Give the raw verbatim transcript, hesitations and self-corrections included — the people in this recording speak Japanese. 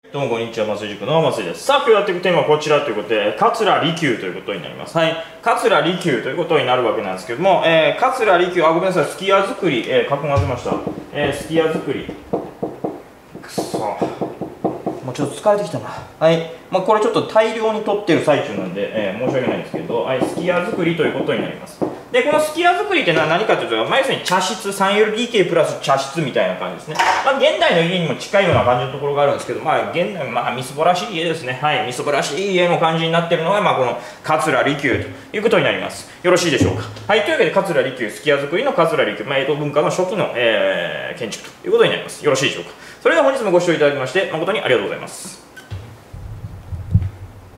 どうもこんにちは、松井塾の松井です。さあ、今日やっていくテーマはこちらということで、桂離宮ということになります。はい。桂離宮ということになるわけなんですけども、えー、桂離宮、あ、ごめんなさい、すき家作り、えー、書き混ぜました。えー、すき家作り。くそ。もうちょっと疲れてきたな。はい。まあ、これちょっと大量に取ってる最中なんで、えー、申し訳ないんですけど、はい、すき家作りということになります。で、このすき家作りってのは何かというと、まあ、要するに茶室、さんエルディーケー プラス茶室みたいな感じですね。まあ、現代の家にも近いような感じのところがあるんですけど、まあ、現代、まあ、みすぼらしい家ですね。はい、みすぼらしい家の感じになっているのが、まあ、この桂離宮ということになります。よろしいでしょうか。はい、というわけで、桂離宮、すき家作りの桂離宮、まあ、江戸文化の初期の、えー、建築ということになります。よろしいでしょうか。それでは本日もご視聴いただきまして、誠にありがとうございます。